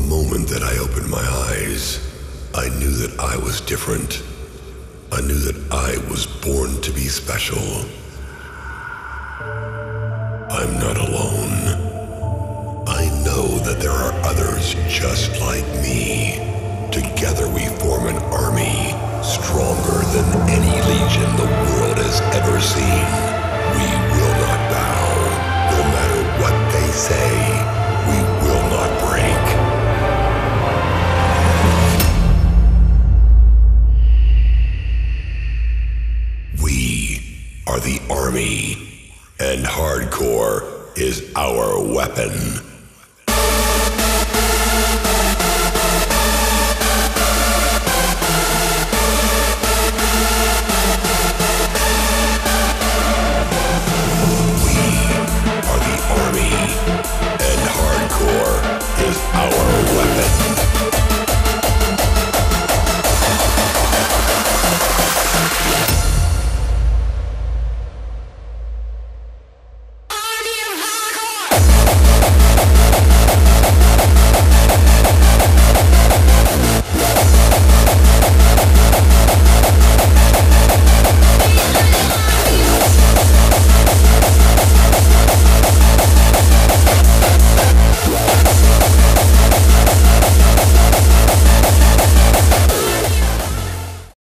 moment that I opened my eyes, I knew that I was different. I knew that I was born to be special. I'm not alone. I know that there are others just like me. Together we form an army, stronger than any legion the world has ever seen. We will not bow, no matter what they say. We will not break. We are the army, and hardcore is our weapon.